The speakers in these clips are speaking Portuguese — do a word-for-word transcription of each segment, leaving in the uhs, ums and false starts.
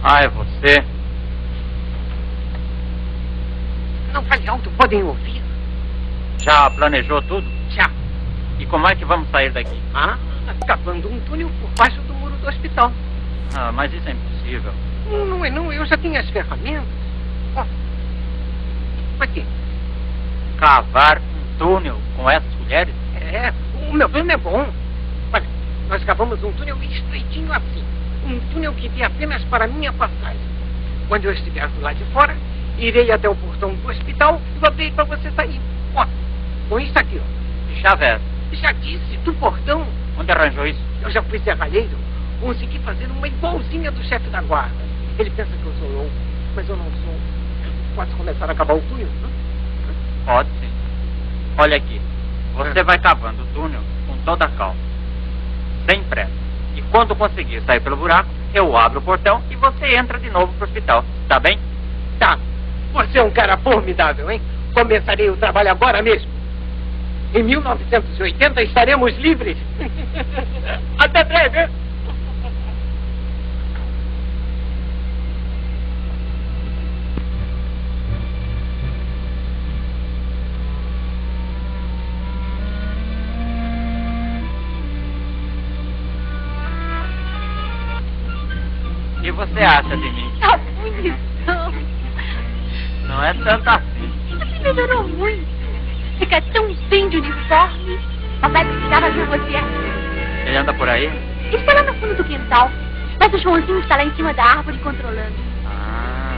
Ah, é você? Não fale alto, podem ouvir. Já planejou tudo? Já. E como é que vamos sair daqui? Ah, cavando um túnel por baixo do muro do hospital. Ah, mas isso é impossível. Não, não é não, eu já tenho as ferramentas. Ó, aqui. Cavar um túnel com essas colheres? É, o meu plano é bom. Olha, nós cavamos um túnel estreitinho assim. Um túnel que dê apenas para minha passagem. Quando eu estiver do lado de fora, irei até o portão do hospital e vou abrir para você sair. Ó, com isso aqui, ó. Que chave é essa? Já disse, do portão. Onde arranjou isso? Eu já fui serralheiro. Consegui fazer uma igualzinha do chefe da guarda. Ele pensa que eu sou louco, mas eu não sou. Pode começar a cavar o túnel? Não? Pode sim. Olha aqui. Você vai cavando o túnel com toda a calma. Sem pressa. E quando conseguir sair pelo buraco, eu abro o portão e você entra de novo pro hospital. Tá bem? Tá. Você é um cara formidável, hein? Começarei o trabalho agora mesmo. Em mil novecentos e oitenta estaremos livres. Até breve. O que você acha de mim? Tá bonitão. Não é tanto assim. Você melhorou muito. Fica tão bem de uniforme. Papai precisava ver você aqui. Ele anda por aí? Está lá no fundo do quintal. Mas o Joãozinho está lá em cima da árvore controlando. Ah.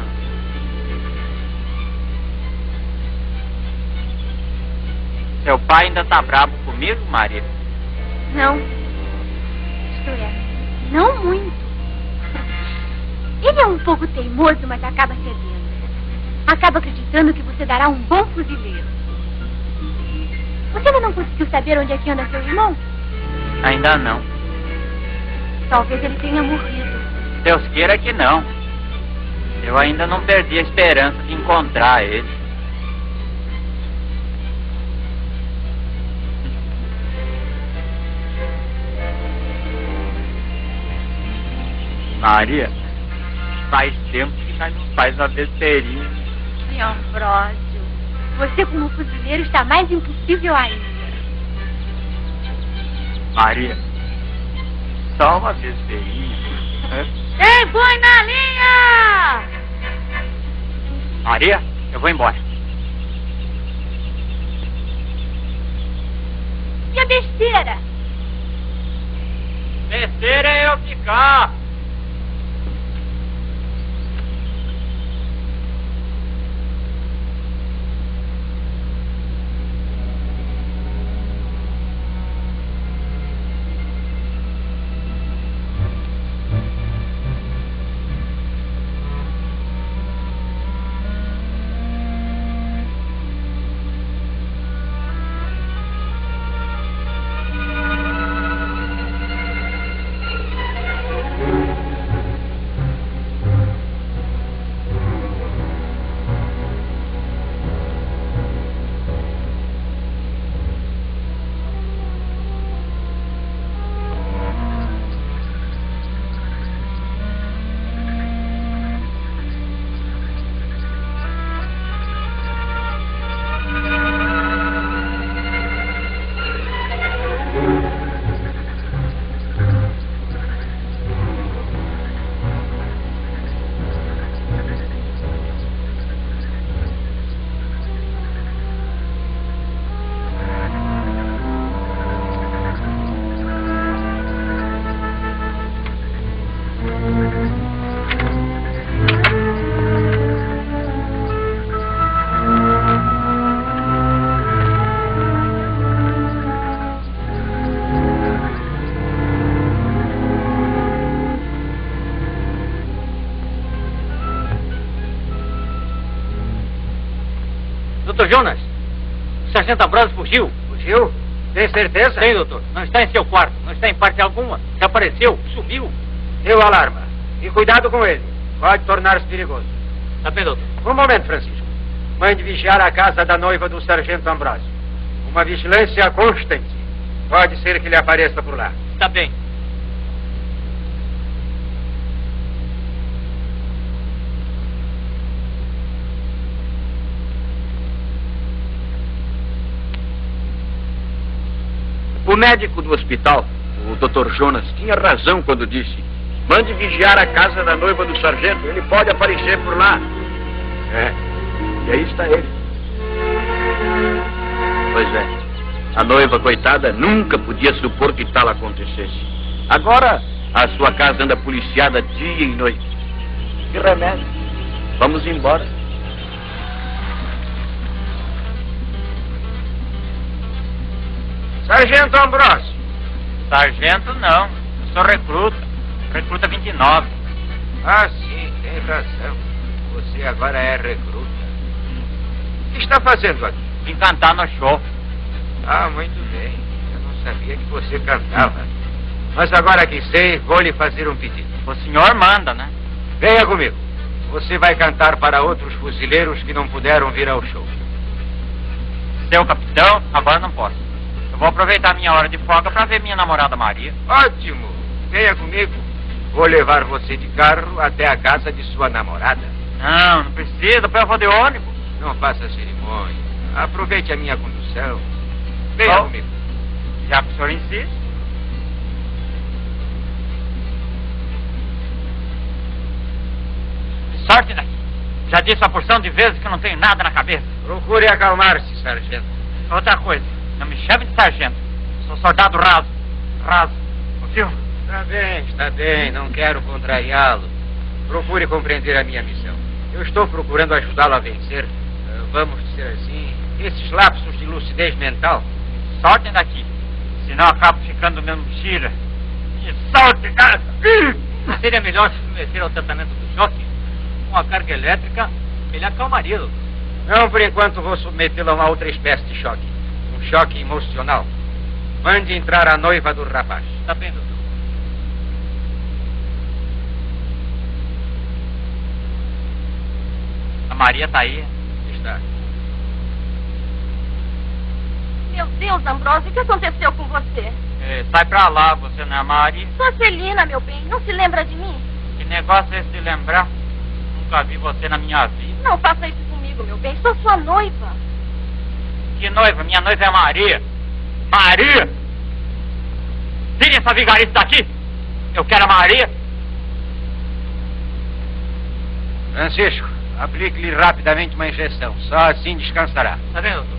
Seu pai ainda tá bravo comigo, Maria? Não. Isto é, não muito. Ele é um pouco teimoso, mas acaba cedendo. Acaba acreditando que você dará um bom fuzileiro. Você ainda não conseguiu saber onde é que anda seu irmão? Ainda não. Talvez ele tenha morrido. Deus queira que não. Eu ainda não perdi a esperança de encontrar ele. Maria, faz tempo que já não faz uma besteirinha. Que Ambrósio, você como fuzileiro está mais impossível ainda. Maria, só uma besteirinha. Ei, boi na linha! Maria, eu vou embora. E a besteira? Besteira é eu ficar. doutor Jonas, o sargento Ambrósio fugiu. Fugiu? Tem certeza? Tem, doutor. Não está em seu quarto, não está em parte alguma. Desapareceu, sumiu. Deu alarma. E cuidado com ele. Pode tornar-se perigoso. Tá bem, doutor. Um momento, Francisco. Mande vigiar a casa da noiva do sargento Ambrósio. Uma vigilância constante. Pode ser que ele apareça por lá. Tá bem. O médico do hospital, o doutor Jonas, tinha razão quando disse: mande vigiar a casa da noiva do sargento, ele pode aparecer por lá. É, e aí está ele. Pois é, a noiva, coitada, nunca podia supor que tal acontecesse. Agora, a sua casa anda policiada dia e noite. Que remédio. Vamos embora. Sargento Ambrósio. Sargento não, eu sou recruta. Recruta vinte e nove. Ah, sim, tem razão. Você agora é recruta. O que está fazendo aqui? Vim cantar no show. Ah, muito bem. Eu não sabia que você cantava. Mas agora que sei, vou lhe fazer um pedido. O senhor manda, né? Venha comigo. Você vai cantar para outros fuzileiros que não puderam vir ao show. Seu capitão, agora não posso. Eu vou aproveitar minha hora de folga para ver minha namorada Maria. Ótimo. Venha comigo. Vou levar você de carro até a casa de sua namorada. Não, não precisa, depois eu vou de ônibus. Não faça cerimônia. Aproveite a minha condução. Venha oh. comigo. Já que o senhor insiste. Sorte daqui. Já disse uma porção de vezes que eu não tenho nada na cabeça. Procure acalmar-se, sargento. Outra coisa, não me chame de sargento. Sou soldado raso. Raso. Ouviu? Está bem, está bem. Não quero contrariá-lo. Procure compreender a minha missão. Eu estou procurando ajudá-lo a vencer, uh, vamos dizer assim, esses lapsos de lucidez mental. Sorte daqui. Senão acabo ficando mesmo tira. E sorte dessa. Não seria melhor se submeter ao tratamento do choque? Com a carga elétrica, ele acalmaria. Não, por enquanto vou submetê-lo a uma outra espécie de choque. Um choque emocional. Mande entrar a noiva do rapaz. Está bem, doutor? A Maria tá aí. Está. Meu Deus, Ambrósio, o que aconteceu com você? É, sai pra lá, você não é a Maria? Sou a Celina, meu bem. Não se lembra de mim? Que negócio é esse de lembrar? Nunca vi você na minha vida. Não faça isso comigo, meu bem. Sou sua noiva. Que noiva? Minha noiva é a Maria. Maria! Tire essa vigarice daqui! Eu quero a Maria. Francisco, aplique-lhe rapidamente uma injeção. Só assim descansará. Tá vendo, doutor?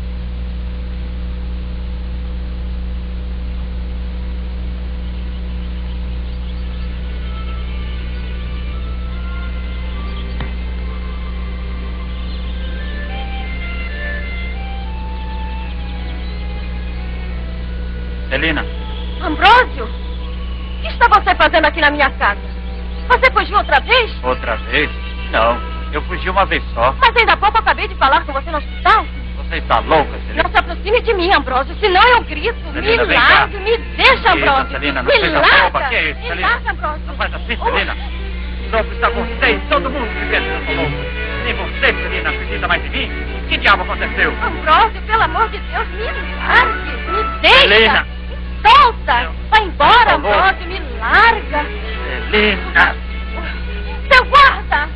Celina. Ambrósio? O que está você fazendo aqui na minha casa? Você fugiu outra vez? Outra vez? Não. Eu fugi uma vez só. Mas ainda há pouco eu acabei de falar com você no hospital. Você está louca, Celina? Não se aproxime de mim, Ambrósio, senão eu grito. Celina, me largue, me deixa, Ambrósio. Celina, não me seja larga. boba. Que é isso, me Celina? larga, Ambrósio. Não faz assim, Celina. Louco está você e todo mundo que pensa que eu sou louco. Nem você, Celina, acredita mais em mim? O que diabo aconteceu? Ambrósio, pelo amor de Deus, me largue, me deixa. Celina. Me solta. Eu... Vai embora, Por favor. Ambrósio, me larga. Celina. Seu guarda.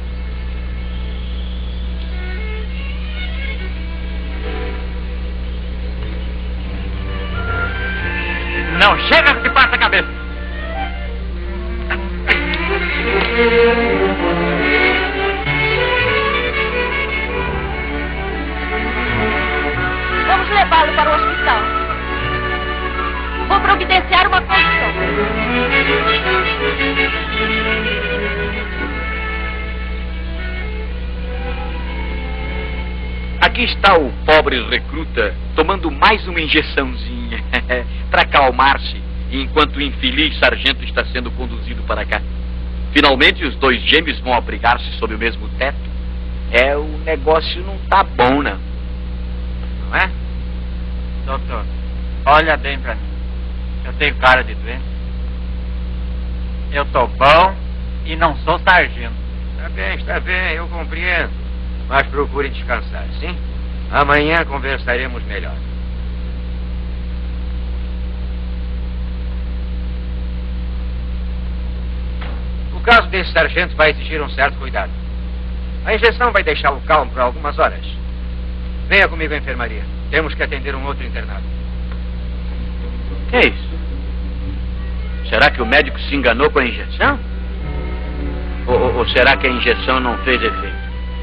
Não chega que passa a cabeça. Vamos levá-lo para o hospital. Vou providenciar uma condição. Aqui está o pobre recruta tomando mais uma injeçãozinha para acalmar-se, enquanto o infeliz sargento está sendo conduzido para cá. Finalmente os dois gêmeos vão abrigar-se sob o mesmo teto. É, o negócio não tá bom, não. Não é? Doutor, olha bem pra mim. Eu tenho cara de doente. Eu tô bom e não sou sargento. Está bem, está bem, eu compreendo. Mas procure descansar, sim? Amanhã conversaremos melhor. O caso desse sargento vai exigir um certo cuidado. A injeção vai deixá-lo calmo por algumas horas. Venha comigo à enfermaria. Temos que atender um outro internado. Que é isso? Será que o médico se enganou com a injeção? Ou, ou, ou será que a injeção não fez efeito?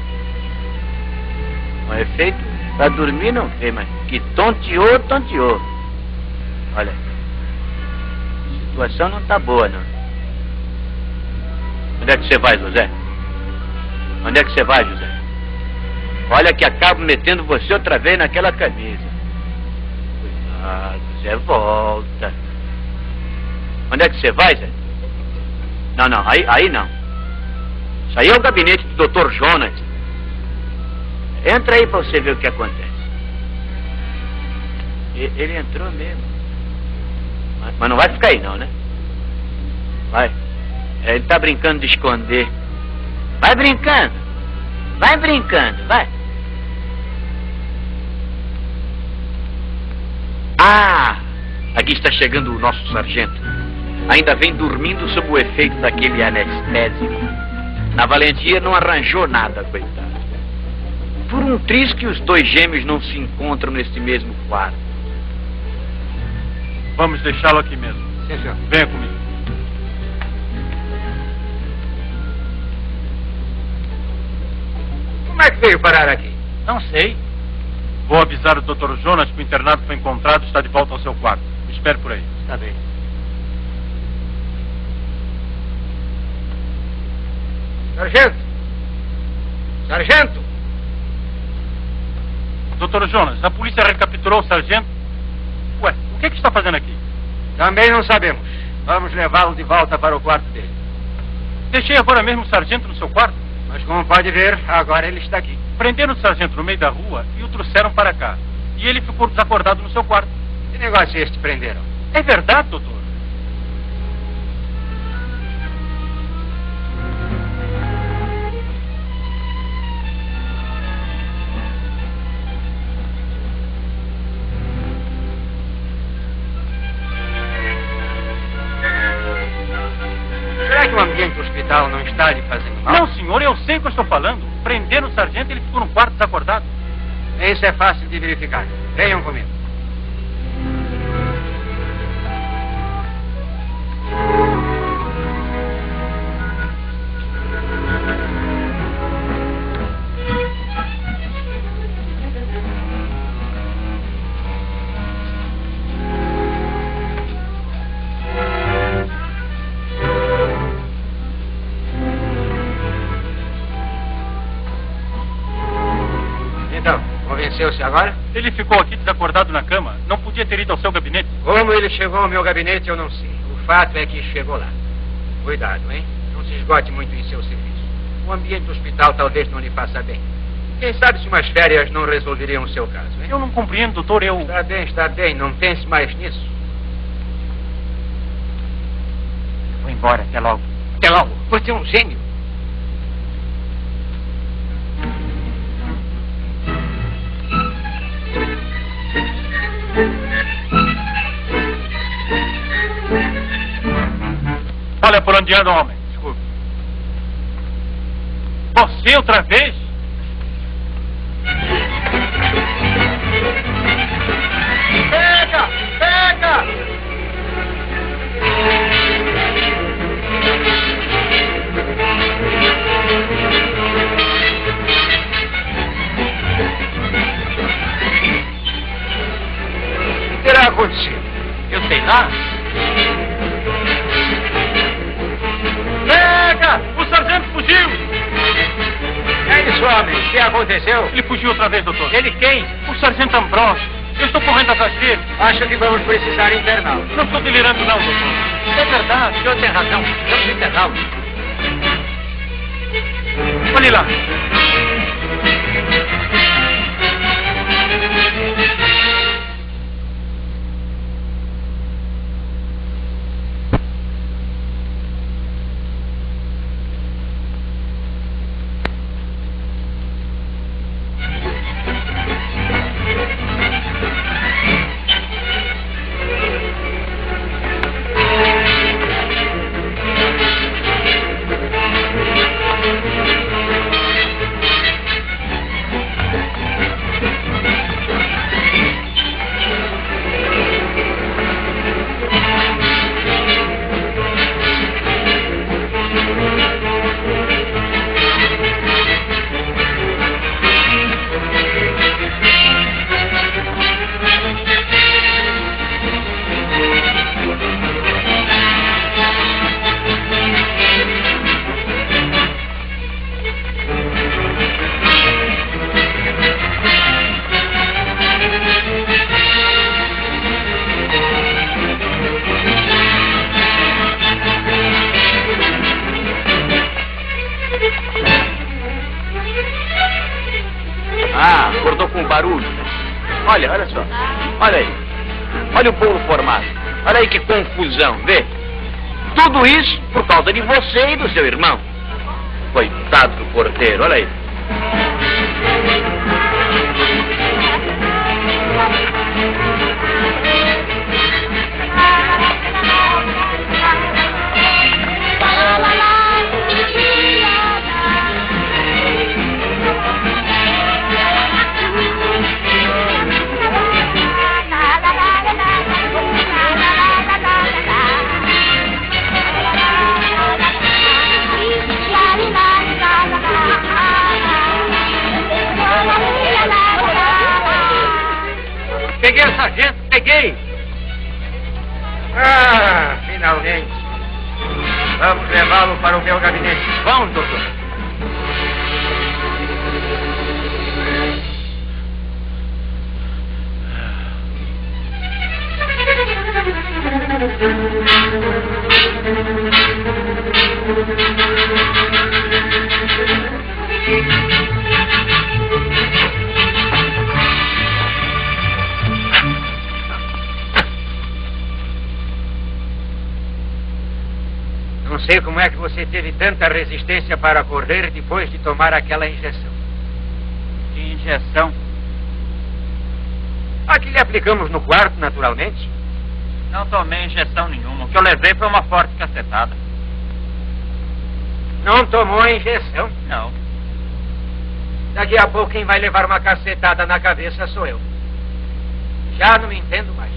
O efeito para dormir não fez, mas que tonteou, tonteou. Olha, a situação não tá boa, não. Onde é que você vai, José? Onde é que você vai, José? Olha que acabo metendo você outra vez naquela camisa. Cuidado, Zé, volta. Onde é que você vai, Zé? Não, não, aí, aí não. Isso aí é o gabinete do doutor Jonas. Entra aí pra você ver o que acontece. E, ele entrou mesmo. Mas, mas não vai ficar aí não, né? Vai. É, ele tá brincando de esconder. Vai brincando. Vai brincando, vai. Ah! Aqui está chegando o nosso sargento. Ainda vem dormindo sob o efeito daquele anestésico. Na valentia não arranjou nada, coitado. Por um triz que os dois gêmeos não se encontram neste mesmo quarto. Vamos deixá-lo aqui mesmo. Sim, senhor. Venha comigo. Como é que veio parar aqui? Não sei. Vou avisar o doutor Jonas que o internado foi encontrado e está de volta ao seu quarto. Me espere por aí. Está bem. Sargento! Sargento! doutor Jonas, a polícia recapturou o sargento. Ué, o que é que está fazendo aqui? Também não sabemos. Vamos levá-lo de volta para o quarto dele. Deixei agora mesmo o sargento no seu quarto. Mas como pode ver, agora ele está aqui. Prenderam o sargento no meio da rua e o trouxeram para cá. E ele ficou desacordado no seu quarto. Que negócio é este prenderam? É verdade, doutor? Será que o ambiente do hospital não está lhe fazendo mal? Não, senhor, eu sei o que eu estou falando. Prenderam o sargento e ele ficou no quarto desacordado. Isso é fácil de verificar. Venham comigo. Convenceu-se agora? Ele ficou aqui desacordado na cama. Não podia ter ido ao seu gabinete. Como ele chegou ao meu gabinete, eu não sei. O fato é que chegou lá. Cuidado, hein? Não se esgote muito em seu serviço. O ambiente do hospital talvez não lhe faça bem. Quem sabe se umas férias não resolveriam o seu caso, hein? Eu não compreendo, doutor. Eu... Está bem, está bem. Não pense mais nisso. Vou embora. Até logo. Até logo. Você é um gênio. Olha por onde anda, homem. Desculpe. Você outra vez? Pega! Pega! O que terá acontecido? Eu sei lá. Pega! O sargento fugiu! É isso, homem. O que aconteceu? Ele fugiu outra vez, doutor. Ele quem? O sargento Ambrosio. Eu estou correndo atrás dele. Acho que vamos precisar interná-lo. Não estou delirando, não, doutor. É verdade. O senhor tem razão. Vamos enterrá-lo. Olhe lá. barulho. Olha, olha só. Olha aí. Olha o bolo formado. Olha aí que confusão, vê? Tudo isso por causa de você e do seu irmão. Coitado do porteiro, olha aí. Peguei o sargento, peguei! Ah, finalmente! Vamos levá-lo para o meu gabinete. Vamos, doutor. Não sei como é que você teve tanta resistência para correr depois de tomar aquela injeção. Que injeção? A que lhe aplicamos no quarto, naturalmente. Não tomei injeção nenhuma. O que eu levei foi uma forte cacetada. Não tomou a injeção? Não. Daqui a pouco quem vai levar uma cacetada na cabeça sou eu. Já não me entendo mais.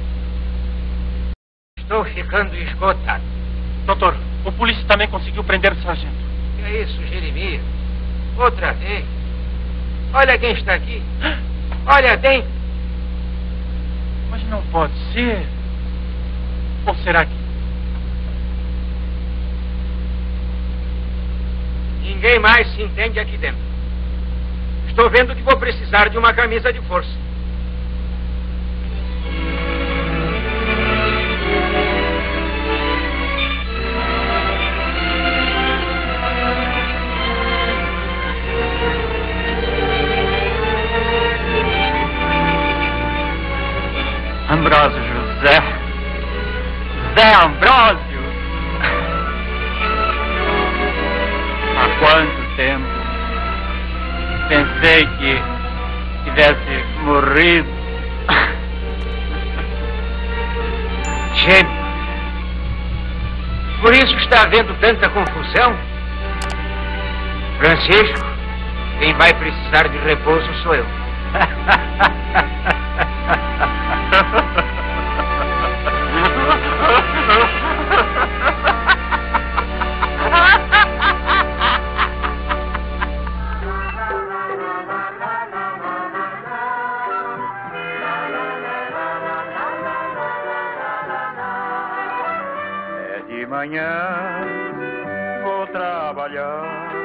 Estou ficando esgotado. Doutor, o polícia também conseguiu prender o sargento. Que é isso, Jeremias? Outra vez? Olha quem está aqui. Olha bem. Mas não pode ser. Ou será que... Ninguém mais se entende aqui dentro. Estou vendo que vou precisar de uma camisa de força. Ambrósio José. Zé Ambrósio. Há quanto tempo pensei que tivesse morrido. Gêmeo. Por isso está havendo tanta confusão? Francisco, quem vai precisar de repouso sou eu. É de manhã, vou trabalhar.